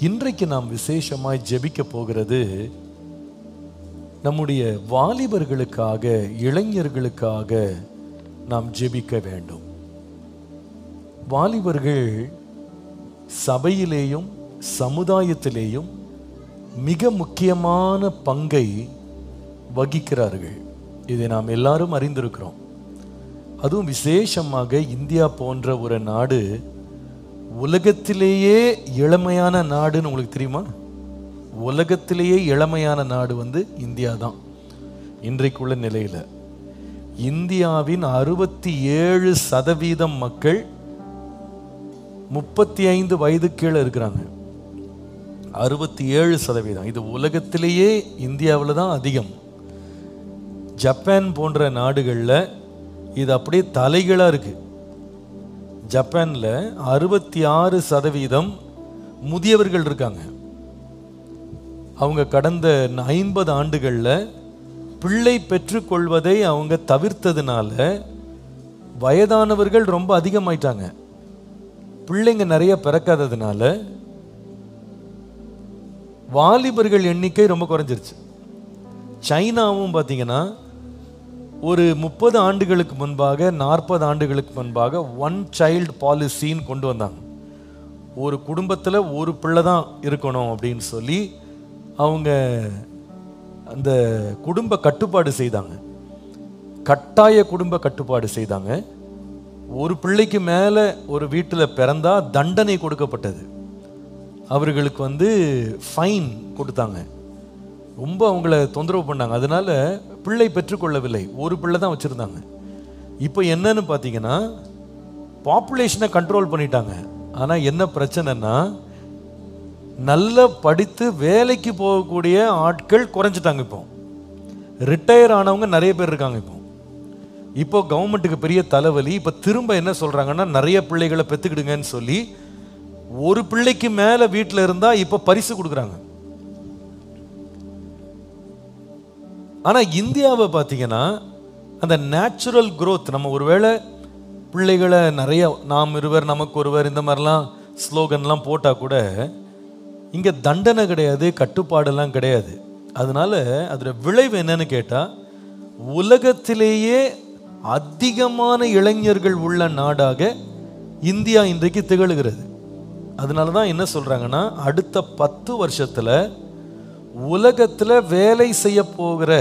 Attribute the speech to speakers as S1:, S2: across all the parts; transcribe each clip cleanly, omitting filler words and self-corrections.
S1: இன்றைக்கு நாம் விசேஷமாய் ஜெபிக்க போகிறது நம்முடைய வாலிபர்களுக்காக, இளைஞர்களுக்காக நாம் ஜெபிக்க வேண்டும். வாலிபர்கள் சபையிலேயும் சமுதாயத்திலேயும் மிக முக்கியமான பங்கை வகிக்கிறார்கள். இதை நாம் எல்லாரும் அறிந்திருக்கிறோம். அதுவும் விசேஷமாக இந்தியா போன்ற ஒரு நாடு உலகத்திலேயே இளமையான நாடுன்னு உங்களுக்கு தெரியுமா? உலகத்திலேயே இளமையான நாடு இந்தியா தான். இன்றைக்குள்ள நிலையில இந்தியாவின் 67% மக்கள் 35 வயது கீழே இருக்கிறாங்க. 67%. இது உலகத்திலேயே இந்தியாவில் தான் அதிகம். ஜப்பான் போன்ற நாடுகளில் இது அப்படியே தலைகளாக இருக்கு. ஜப்பான்ல 66% முதியவர்கள் இருக்காங்க. அவங்க கடந்த 50 ஆண்டுகளில் பிள்ளை பெற்றுக்கொள்வதை அவங்க தவிர்த்ததுனால வயதானவர்கள் ரொம்ப அதிகமாயிட்டாங்க. பிள்ளைங்க நிறைய பிறக்காததுனால வாலிபர்கள் எண்ணிக்கை ரொம்ப குறைஞ்சிருச்சு. சைனாவும் பார்த்தீங்கன்னா ஒரு 30 ஆண்டுகளுக்கு முன்பாக, 40 ஆண்டுகளுக்கு முன்பாக ஒன் சைல்டு பாலிசின்னு கொண்டு வந்தாங்க. ஒரு குடும்பத்தில் ஒரு பிள்ளை தான் இருக்கணும் அப்படின்னு சொல்லி அவங்க அந்த குடும்ப கட்டுப்பாடு செய்தாங்க. கட்டாய குடும்ப கட்டுப்பாடு செய்தாங்க. ஒரு பிள்ளைக்கு மேலே ஒரு வீட்டில் பிறந்தா தண்டனை கொடுக்கப்பட்டது. அவர்களுக்கு ஃபைன் கொடுத்தாங்க. ரொம்ப அவங்கள தொந்தரவு பண்ணாங்க. அதனால பிள்ளை பெற்றுக்கொள்ளவில்லை. ஒரு பிள்ளை தான் வச்சுருந்தாங்க. இப்போ என்னன்னு பார்த்தீங்கன்னா பாப்புலேஷனை கண்ட்ரோல் பண்ணிட்டாங்க. ஆனால் என்ன பிரச்சனைன்னா நல்லா படித்து வேலைக்கு போகக்கூடிய ஆட்கள் குறைஞ்சிட்டாங்க. இப்போ ரிட்டையர் ஆனவங்க நிறைய பேர் இருக்காங்க. இப்போ கவர்மெண்ட்டுக்கு பெரிய தலைவலி. இப்போ திரும்ப என்ன சொல்கிறாங்கன்னா நிறைய பிள்ளைகளை பெற்றுக்கிடுங்கன்னு சொல்லி ஒரு பிள்ளைக்கு மேலே வீட்டில் இருந்தால் இப்போ பரிசு கொடுக்குறாங்க. ஆனால் இந்தியாவை பார்த்தீங்கன்னா அந்த நேச்சுரல் க்ரோத், நம்ம ஒருவேளை பிள்ளைகளை நிறைய நாம் இருவர் நமக்கு ஒருவர் இந்த மாதிரிலாம் ஸ்லோகன்லாம் போட்டால் கூட இங்கே தண்டனை கிடையாது, கட்டுப்பாடெல்லாம் கிடையாது. அதனால அதோட விளைவு என்னன்னு கேட்டால் உலகத்திலேயே அதிகமான இளைஞர்கள் உள்ள நாடாக இந்தியா இன்றைக்கு திகழ்கிறது. அதனால தான் என்ன சொல்கிறாங்கன்னா அடுத்த 10 வருஷத்தில் உலகத்தில் வேலை செய்ய போகிற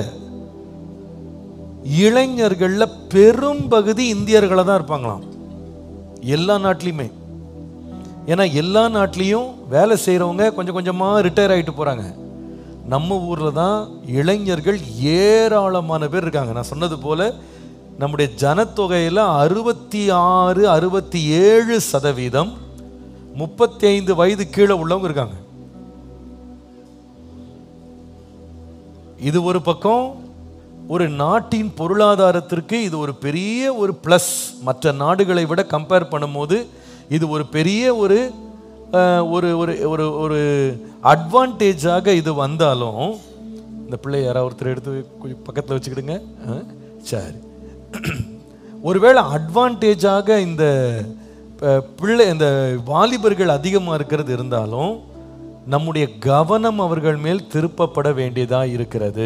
S1: இளைஞர்களில் பெரும் பகுதி இந்தியர்களை தான் இருப்பாங்களாம், எல்லா நாட்டிலையுமே. ஏன்னா எல்லா நாட்டிலையும் வேலை செய்கிறவங்க கொஞ்சம் கொஞ்சமாக ரிட்டையர் ஆகிட்டு போகிறாங்க. நம்ம ஊரில் தான் இளைஞர்கள் ஏராளமான பேர் இருக்காங்க. நான் சொன்னது போல் நம்முடைய ஜனத்தொகையில் 66-67% 35 வயது கீழே உள்ளவங்க இருக்காங்க. இது ஒரு பக்கம் ஒரு நாட்டின் பொருளாதாரத்திற்கு இது ஒரு பெரிய ஒரு ப்ளஸ். மற்ற நாடுகளை விட கம்பேர் பண்ணும்போது இது ஒரு பெரிய ஒரு ஒரு அட்வான்டேஜாக இது வந்தாலும், இந்த பிள்ளை யாராவது ஒருத்தர் எடுத்து பக்கத்தில் வச்சுக்கிடுங்க. சரி, ஒருவேளை அட்வான்டேஜாக இந்த இந்த வாலிபர்கள் அதிகமாக இருக்கிறது இருந்தாலும் நம்முடைய கவனம் அவர்கள் மேல் திருப்பப்பட வேண்டியதாக இருக்கிறது.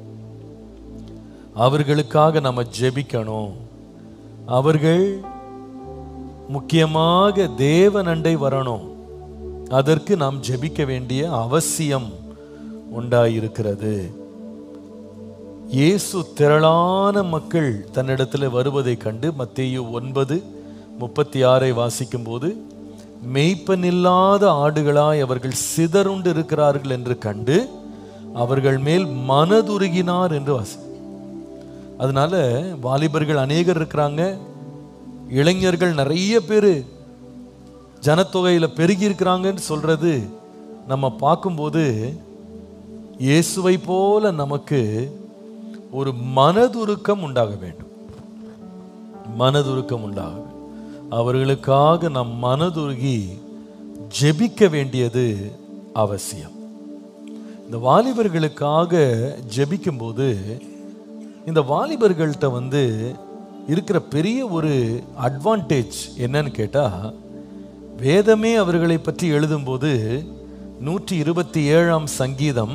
S1: அவர்களுக்காக நம்ம ஜெபிக்கணும். அவர்கள் முக்கியமாக தேவனண்டை வரணும். அதற்கு நாம் ஜெபிக்க வேண்டிய அவசியம் உண்டாயிருக்கிறது. இயேசு திரளான மக்கள் தன்னிடத்தில் வருவதை கண்டு மத்தேயு 9:36 வாசிக்கும் போது, மெய்ப்பனில்லாத ஆடுகளாய் அவர்கள் சிதறுண்டு இருக்கிறார்கள் என்று கண்டு அவர்கள் மேல் மனதுருகினார் என்று வாசி. அதனால வாலிபர்கள் அநேகர் இருக்கிறாங்க, இளைஞர்கள் நிறைய பேர் ஜனத்தொகையில் பெருகி இருக்கிறாங்கன்னு சொல்றது நம்ம பார்க்கும்போது இயேசுவை போல நமக்கு ஒரு மனதுருக்கம் உண்டாக வேண்டும். மனதுருக்கம் உண்டாக அவர்களுக்காக நாம் மனதுருகி ஜெபிக்க வேண்டியது அவசியம். இந்த வாலிபர்களுக்காக ஜெபிக்கும் போது இந்த வாலிபர்கள்ட்ட இருக்கிற பெரிய ஒரு அட்வான்டேஜ் என்னன்னு கேட்டால், வேதமே அவர்களை பற்றி எழுதும்போது 127 சங்கீதம்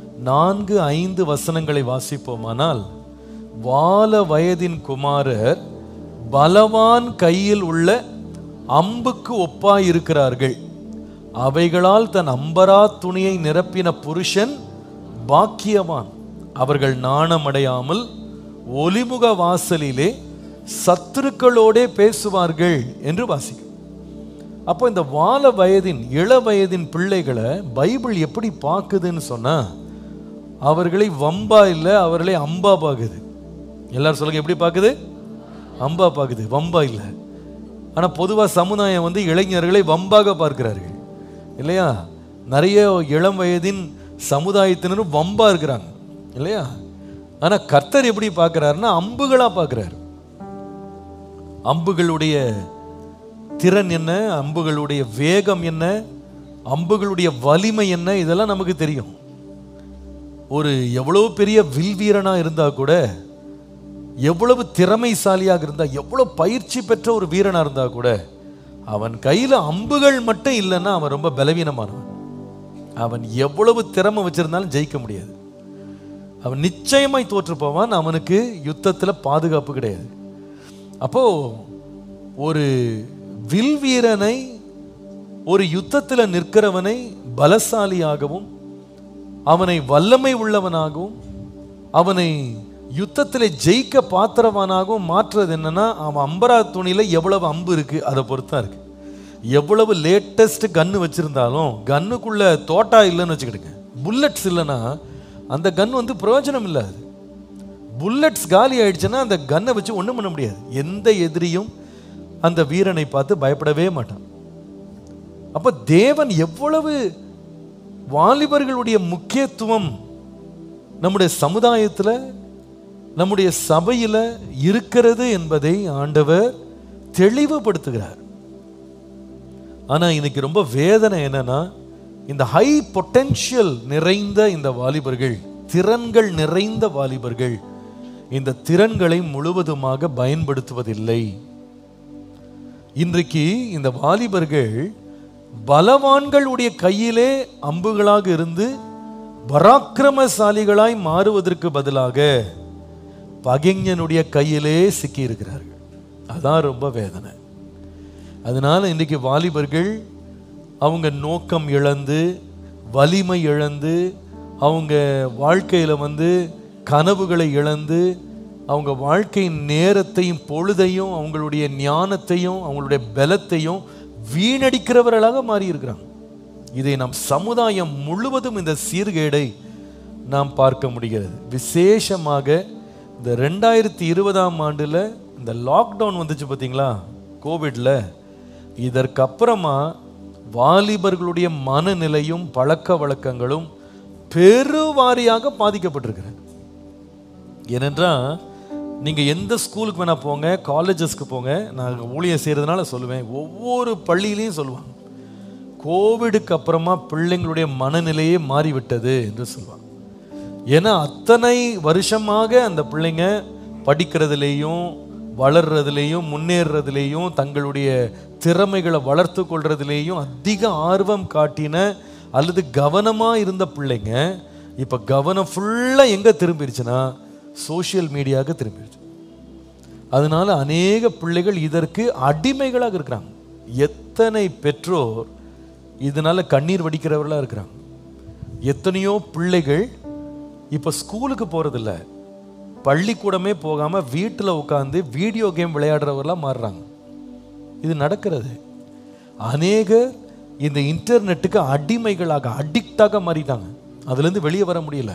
S1: 4-5 வசனங்களை வாசிப்போமானால், வால வயதின் குமாரர் பலவான் கையில் உள்ள அம்புக்கு ஒப்பாயிருக்கிறார்கள். அவைகளால் தன் அம்பரா துணியை நிரப்பின புருஷன் பாக்கியவான். அவர்கள் நாணமடையாமல் ஒலிமுக வாசலிலே சத்துருக்களோடே பேசுவார்கள் என்று வாசிக்கும். அப்போ இந்த வால வயதின் இள வயதின் பிள்ளைகளை பைபிள் எப்படி பார்க்குதுன்னு சொன்னா, அவர்களை வம்பா இல்லை, அவர்களை அம்பா பார்க்குது. எல்லாரும் சொல்லுங்க, எப்படி பார்க்குது? அம்பா பார்க்குது, வம்பா இல்லை. ஆனால் பொதுவாக சமுதாயம் இளைஞர்களை வம்பாக பார்க்கிறார்கள் இல்லையா? நிறைய இளம் வயதின் சமுதாயத்தினரும் வம்பா இருக்கிறாங்க இல்லையா? ஆனால் கர்த்தர் எப்படி பார்க்கிறாருன்னா அம்புகளா பார்க்கிறார். அம்புகளுடைய திறன் என்ன, அம்புகளுடைய வேகம் என்ன, அம்புகளுடைய வலிமை என்ன, இதெல்லாம் நமக்கு தெரியும். ஒரு எவ்வளவு பெரிய வில்வீரனா இருந்தா கூட, எவ்வளவு திறமைசாலியாக இருந்தா, எவ்வளவு பயிற்சி பெற்ற ஒரு வீரனா இருந்தா கூட, அவன் கையில அம்புகள் மட்டும் இல்லைன்னா அவன் ரொம்ப பலவீனமானவன். அவன் எவ்வளவு திறமை வச்சிருந்தாலும் ஜெயிக்க முடியாது. அவன் நிச்சயமாய் தோற்று போவான். அவனுக்கு யுத்தத்தில் பாதுகாப்பு கிடையாது. அப்போ ஒரு வில் வீரனை, ஒரு யுத்தத்தில் நிற்கிறவனை பலசாலியாகவும் அவனை வல்லமை உள்ளவனாகவும் அவனை யுத்தத்தில் ஜெயிக்க பாத்திரவானாகவும் மாற்றுறது என்னன்னா, அவன் அம்பரா துணியில எவ்வளவு அம்பு இருக்கு அதை பொறுத்தா இருக்கு. எவ்வளவு லேட்டஸ்ட் கன்னு வச்சிருந்தாலும் கன்னுக்குள்ள தோட்டா இல்லைன்னு வச்சுக்கிடுங்க, புல்லட்ஸ் இல்லைன்னா அந்த கன் பிரயோஜனம் இல்லாது. புல்லட்ஸ் காலி ஆயிடுச்சுன்னா அந்த கன்னை வச்சு ஒன்றும் பண்ண முடியாது. எந்த எதிரியும் அந்த வீரனை பார்த்து பயப்படவே மாட்டான். அப்ப தேவன் எவ்வளவு வாலிபர்களுடைய முக்கியத்துவம் நம்முடைய சமுதாயத்தில், நம்முடைய சபையில் இருக்கிறது என்பதை ஆண்டவர் தெளிவுபடுத்துகிறார். ஆனால் இன்னைக்கு ரொம்ப வேதனை என்னன்னா, இந்த ஹை பொட்டென்ஷியல் நிறைந்த இந்த வாலிபர்கள், திறன்கள் நிறைந்த வாலிபர்கள் இந்த திறன்களை முழுவதுமாக பயன்படுத்துவதில்லை. இன்றைக்கு இந்த வாலிபர்கள் பலவான்களுடைய கையிலே அம்புகளாக இருந்து பராக்கிரமசாலிகளாய் மாறுவதற்கு பதிலாக பகைஞனுடைய கையிலே சிக்கி இருக்கிறார்கள். அதான் ரொம்ப வேதனை. அதனால இன்றைக்கு வாலிபர்கள் அவங்க நோக்கம் இழந்து, வலிமை இழந்து, அவங்க வாழ்க்கையில் கனவுகளை இழந்து, அவங்க வாழ்க்கையின் நேரத்தையும் பொழுதையும் அவங்களுடைய ஞானத்தையும் அவங்களுடைய பலத்தையும் வீணடிக்கிறவர்களாக மாறி இருக்கிறாங்க. இதை நாம் சமுதாயம் முழுவதும் இந்த சீர்கேடை நாம் பார்க்க முடிகிறது. விசேஷமாக இந்த 2020ஆம் ஆண்டில் இந்த லாக்டவுன் வந்துச்சு பார்த்தீங்களா, கோவிட்ல. இதற்கப்புறமா வாலிபர்களுடைய மனநிலையும் பழக்க வழக்கங்களும் பெருவாரியாக பாதிக்கப்பட்டிருக்கிறது. ஏனென்றால் நீங்கள் எந்த ஸ்கூலுக்கு வேணால் போங்க, காலேஜஸ்க்கு போங்க, நான் ஊழியம் செய்கிறதுனால சொல்லுவேன், ஒவ்வொரு பள்ளியிலையும் சொல்லுவாங்க, கோவிடுக்கு அப்புறமா பிள்ளைங்களுடைய மனநிலையே மாறிவிட்டது என்று சொல்லுவாங்க. ஏன்னா அத்தனை வருஷமாக அந்த பிள்ளைங்க படிக்கிறதுலேயும் வளர்றதுலேயும் முன்னேறதுலேயும் தங்களுடைய திறமைகளை வளர்த்து கொள்றதுலேயும் அதிக ஆர்வம் காட்டின அல்லது கவனமாக இருந்த பிள்ளைங்க இப்போ கவனம் ஃபுல்லாக எங்கே திரும்பிடுச்சுன்னா சோஷியல் மீடியாவுக்கு திரும்பிடுச்சு. அதனால அநேக பிள்ளைகள் இதற்கு அடிமைகளாக இருக்கிறாங்க. எத்தனை பெற்றோர் இதனால கண்ணீர் வடிக்கிறவர்களாக இருக்கிறாங்க. எத்தனையோ பிள்ளைகள் இப்போ ஸ்கூலுக்கு போகிறதில்ல, பள்ளிக்கூடமே போகாமல் வீட்டில் உட்காந்து வீடியோ கேம் விளையாடுறவர்களாக மாறுறாங்க. இது நடக்கிறது. அநேகர் இந்த இன்டர்நெட்டுக்கு அடிமைகளாக அடிக்டாக மாறிட்டாங்க. அதுலேருந்து வெளியே வர முடியல.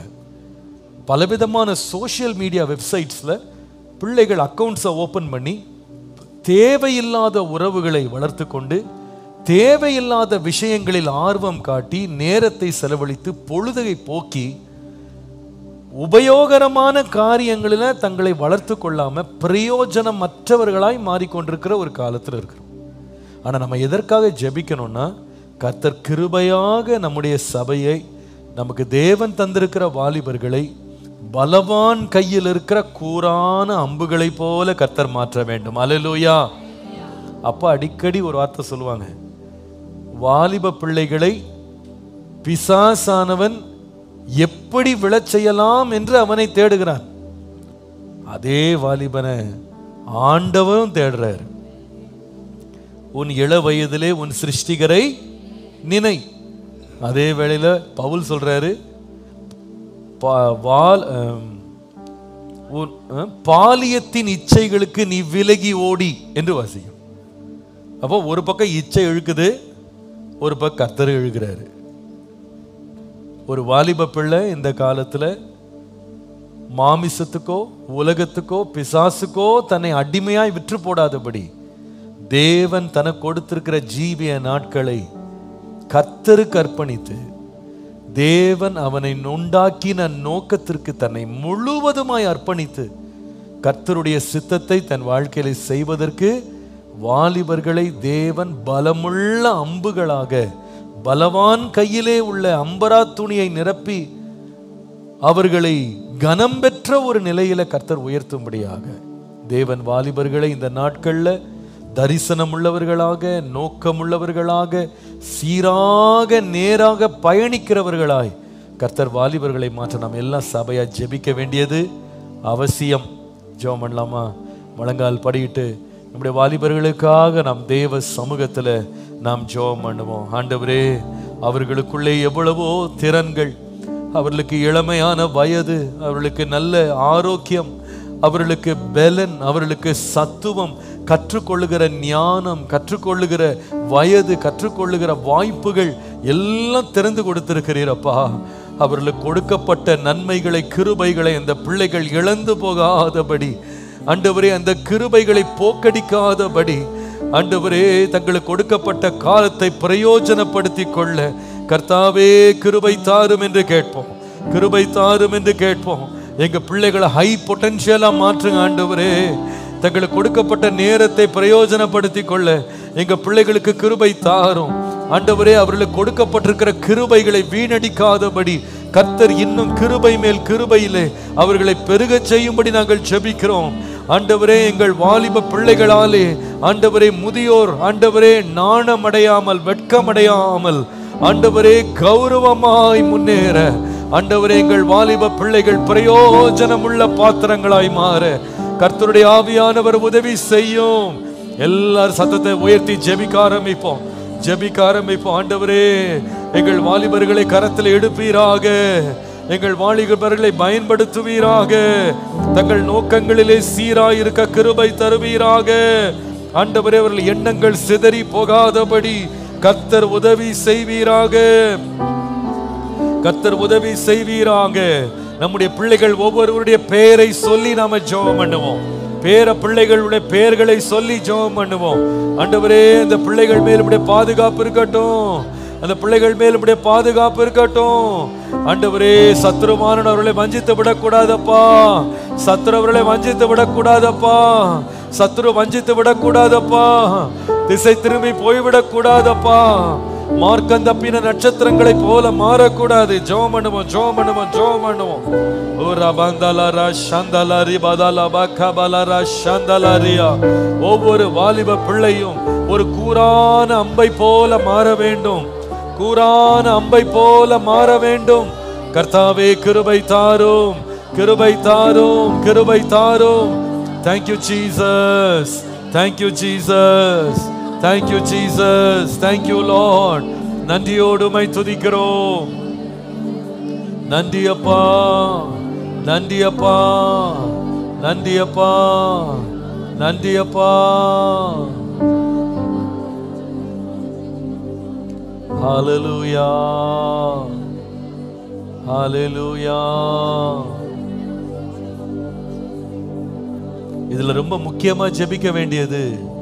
S1: பலவிதமான சோஷியல் மீடியா வெப்சைட்ஸில் பிள்ளைகள் அக்கௌண்ட்ஸை ஓப்பன் பண்ணி தேவையில்லாத உறவுகளை வளர்த்து கொண்டு தேவையில்லாத விஷயங்களில் ஆர்வம் காட்டி நேரத்தை செலவழித்து பொழுதை போக்கி உபயோகரமான காரியங்களில் தங்களை வளர்த்து கொள்ளாமல் பிரயோஜனமற்றவர்களாய் மாறிக்கொண்டிருக்கிற ஒரு காலத்தில் இருக்கிறோம். ஆனால் நம்ம எதற்காக ஜெபிக்கணும்னா, கர்த்தர் கிருபையாக நம்முடைய சபையை, நமக்கு தேவன் தந்திருக்கிற வாலிபர்களை பலவான் கையில் இருக்கிற கூரான அம்புகளை போல கர்த்தர் மாற்ற வேண்டும். அல்லேலூயா. அப்பா அடிக்கடி ஒரு வார்த்தை சொல்லுவாங்க, வாலிப பிள்ளைகளை பிசாசானவன் எப்படி விழச் செய்யலாம் என்று அவனை தேடுகிறான். அதே வாலிபனை ஆண்டவரும் தேடுறார். உன் இள வயதிலே உன் சிருஷ்டிகரை நினை. அதே வேளையில பவுல் சொல்றாரு, பாலியத்தின் இச்சைகளுக்கு நீ விலகி ஓடி என்று வாசிக்கும். அப்போ ஒரு பக்கம் இச்சை இழுக்குது, ஒரு பக்கம் கர்த்தர் இழுக்கிறாரு. ஒரு வாலிப பிள்ளை இந்த காலத்துல மாமிசத்துக்கோ உலகத்துக்கோ பிசாசுக்கோ தன்னை அடிமையாய் விற்று போடாதபடி தேவன் தனக்கு கொடுத்திருக்கிற ஜீவிய நாட்களை கர்த்தருக்கு அர்ப்பணித்து தேவன் அவனை உண்டாக்கின நோக்கத்திற்கு தன்னை முழுவதுமாய் அர்ப்பணித்து கர்த்தருடைய சித்தத்தை தன் வாழ்க்கையில செய்வதற்கு வாலிபர்களை தேவன் பலமுள்ள அம்புகளாக, பலவான் கையிலே உள்ள அம்பரா துணியை நிரப்பி அவர்களை கனம் பெற்ற ஒரு நிலையில கர்த்தர் உயர்த்தும்படியாக தேவன் வாலிபர்களை இந்த நாட்கள்ல தரிசனம் உள்ளவர்களாக, நோக்கமுள்ளவர்களாக, சீராக நேராக பயணிக்கிறவர்களாய் கர்த்தர் வாலிபர்களை மாற்ற நாம் எல்லாம் சபையா ஜெபிக்க வேண்டியது அவசியம். ஜெபம் பண்ணலாமா? முழங்கால் படியிட்டு நம்முடைய வாலிபர்களுக்காக நாம் தேவ சமூகத்துல நாம் ஜெபம் பண்ணுவோம். ஆண்டவரே, அவர்களுக்குள்ளே எவ்வளவோ திறன்கள், அவர்களுக்கு இளமையான வயது, அவர்களுக்கு நல்ல ஆரோக்கியம், அவர்களுக்கு பலன், அவர்களுக்கு சத்துவம், கற்றுக்கொள்ளுகிற ஞானம், கற்றுக்கொள்ளுகிற வயது, கற்றுக்கொள்ளுகிற வாய்ப்புகள் எல்லாம் திறந்து கொடுத்திருக்கிறீரப்பா. அவர்களுக்கு கொடுக்கப்பட்ட நன்மைகளை, கிருபைகளை அந்த பிள்ளைகள் இழந்து போகாதபடி, ஆண்டவரே அந்த கிருபைகளை போக்கடிக்காதபடி, ஆண்டவரே தங்களுக்கு கொடுக்கப்பட்ட காலத்தை பிரயோஜனப்படுத்தி கொள்ள கர்த்தாவே கிருபை தாரும் என்று கேட்போம். கிருபை தாரும் என்று கேட்போம். எங்க பிள்ளைகளை ஹை பொட்டன்ஷியலா மாற்றுங்க ஆண்டவரே. தங்களுக்கு கொடுக்கப்பட்ட நேரத்தை பிரயோஜனப்படுத்தி கொள்ள எங்க பிள்ளைகளுக்கு கிருபை தாரும் ஆண்டவரே. அவர்களுக்கு கொடுக்கப்பட்டிருக்கிற கிருபைகளை வீணடிக்காதபடி கர்த்தர் இன்னும் கிருபை மேல் கிருபையிலே அவர்களை பெருக செய்யும்படி நாங்கள் ஜெபிக்கிறோம் ஆண்டவரே. எங்கள் வாலிப பிள்ளைகளாலே ஆண்டவரே முதியோர் ஆண்டவரே நாணமடையாமல், வெட்கமடையாமல் ஆண்டவரே கௌரவமாய் முன்னேற ஆண்டவரே எங்கள் வாலிப பிள்ளைகள் பிரயோஜனமுள்ள பாத்திரங்களாய் மாற கர்த்தருடைய ஆவியானவர் உதவி செய்யும். எல்லாரும் சத்தத்தை உயர்த்தி ஜெபிக்க ஆரம்பிப்போம், ஜெபிக்க ஆரம்பிப்போம். ஆண்டவரே எங்கள் வாலிபர்களை கரத்தில் எடுப்பீராக, எங்கள் வாலிபர்களை பயன்படுத்துவீராக, தங்கள் நோக்கங்களிலே சீராயிருக்க கிருபை தருவீராக ஆண்டவரே. அவர்கள் எண்ணங்கள் சிதறி போகாதபடி கர்த்தர் உதவி செய்வீராக, கர்த்தர் உதவி செய்வீராக. நம்முடைய பிள்ளைகள் ஒவ்வொருவருடைய பெயரை சொல்லி நாம ஜெபம் பண்ணுவோம். பேர பிள்ளைகளுடைய பெயர்களை சொல்லி ஜெபம் பண்ணுவோம். ஆண்டவரே அந்த பிள்ளைகள் மேல் உடைய பாதுகாப்பு இருக்கட்டும், அந்த பிள்ளைகள் மேல் உடைய பாதுகாப்பு இருக்கட்டும் ஆண்டவரே. சத்துருமானவன் அவர்களை வஞ்சித்து விடக்கூடாதப்பா, சத்துரு அவர்களை வஞ்சித்து விடக்கூடாதப்பா, சத்துரு வஞ்சித்து விடக்கூடாதப்பா, திசை திரும்பி போய்விடக் கூடாதப்பா. மார்க்கம் தப்பின நட்சத்திரங்களை போல மாறக்கூடாது. ஜெபம் பண்ணுவோம், ஜெபம் பண்ணுவோம், ஜெபம் பண்ணுவோம். ஒவ்வொரு வாலிப பிள்ளையும் ஒரு கூரான அம்பை போல மாற வேண்டும், கூரான அம்பை போல மாற வேண்டும். கர்த்தாவே கிருபை தாரும், கிருபை தாரும், கிருபை தாரும். Thank you Jesus, thank you Jesus, thank you Jesus, thank you Lord. நன்றியோடு உம்மை துதிக்கிறோம். நன்றி அப்பா, நன்றி அப்பா, நன்றி அப்பா, நன்றி அப்பா. ஹalleluya, ஹalleluya. இதுல ரொம்ப முக்கியமா ஜெபிக்க வேண்டியது,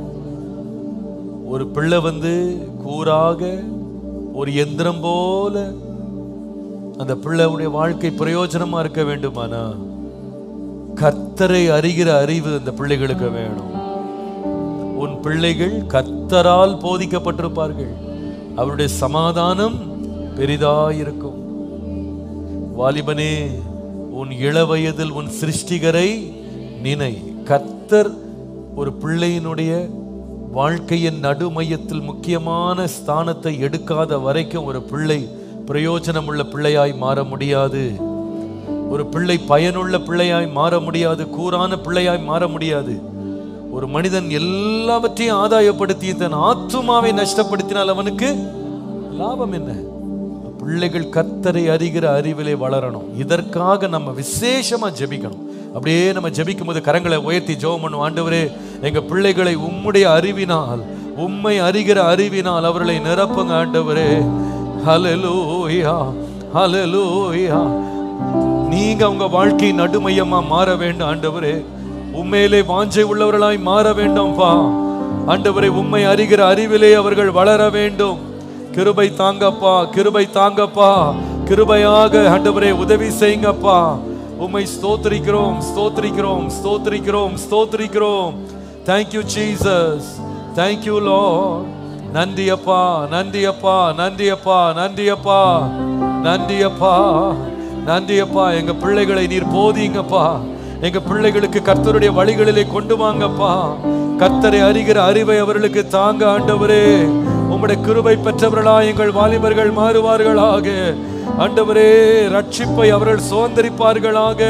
S1: ஒரு பிள்ளை கூறாக ஒரு எந்திரம் போல அந்த பிள்ளையுடைய வாழ்க்கை பிரயோஜனமா இருக்க வேண்டுமானா கர்த்தரை அறிகிற அறிவு அந்த பிள்ளைகளுக்கு வேணும். உன் பிள்ளைகள் கர்த்தரால் போதிக்கப்பட்டிருப்பார்கள், அவருடைய சமாதானம் பெரிதாயிருக்கும். வாலிபனே, உன் இளவயதில் உன் சிருஷ்டிகரை நினை. கர்த்தர் ஒரு பிள்ளையினுடைய வாழ்க்கையின் நடுமையத்தில் முக்கியமான ஸ்தானத்தை எடுக்காத வரைக்கும் ஒரு பிள்ளை பிரயோஜனம் உள்ள பிள்ளையாய் மாற முடியாது. ஒரு பிள்ளை பயனுள்ள பிள்ளையாய் மாற முடியாது. கூரான பிள்ளையாய் மாற முடியாது. ஒரு மனிதன் எல்லாவற்றையும் ஆதாயப்படுத்தி தன் ஆத்துமாவை நஷ்டப்படுத்தினால் அவனுக்கு லாபம் என்ன? பிள்ளைகள் கர்த்தரை அறிகிற அறிவிலே வளரணும். இதற்காக நம்ம விசேஷமா ஜெபிக்கணும். அப்படியே நம்ம ஜெபிக்கும் போது கரங்களை உயர்த்தி ஜெபம் பண்ணுவோம். ஆண்டவரே, எங்க பிள்ளைகளை உம்முடைய அறிவினால், உம்மை அறிகிற அறிவினால் அவர்களை நிரப்புங்க ஆண்டவரே. ஹல்லேலூயா, ஹல்லேலூயா. நீங்க உங்க வாழ்க்கை நடுமையமா மாற வேண்டும் ஆண்டவரே. உண்மையிலே வாஞ்சை உள்ளவர்களாய் மாற வேண்டும்பா ஆண்டவரே. உம்மை அறிகிற அறிவிலே அவர்கள் வளர வேண்டும். கிருபை தாங்கப்பா, கிருபை தாங்கப்பா. கிருபையாக ஆண்டவரே உதவி செய்யுங்கப்பா. உம்மை ஸ்தோத்திரிக்கிறோம், ஸ்தோத்திரிக்கிறோம், ஸ்தோத்திரிக்கிறோம், ஸ்தோத்திரிக்கிறோம். Thank you Jesus, thank you Lord. நன்றி அப்பா, நன்றி அப்பா, நன்றி அப்பா, நன்றி அப்பா, நன்றி அப்பா, நன்றி அப்பா. எங்க பிள்ளைகளை நீர் போதிங்கப்பா. எங்க பிள்ளைகளுக்கு கர்த்தருடைய வழிகளிலே கொண்டு வாங்கப்பா. கர்த்தரை அறிகிற அறிவை அவர்களுக்கு தாங்க ஆண்டவரே. உம்முடைய கிருபை பெற்றவர்களா எங்கள் வாலிபர்கள் மாறுவார்களாக ஆண்டவரே. ரட்சிப்பை அவர்கள் சுதந்தரிப்பார்களாக.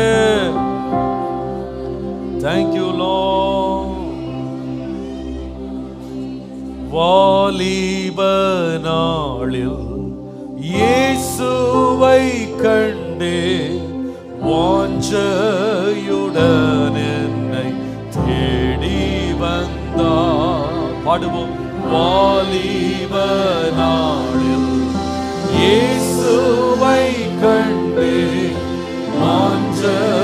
S1: Thank you Lord. வாலிப நாளில் இயேசுவை கண்டே வாஞ்சையுடன் என்னை தேடி வந்தார். பாடுவோம். வாலிப நாளில் இயேசுவை கண்டே வாஞ்சை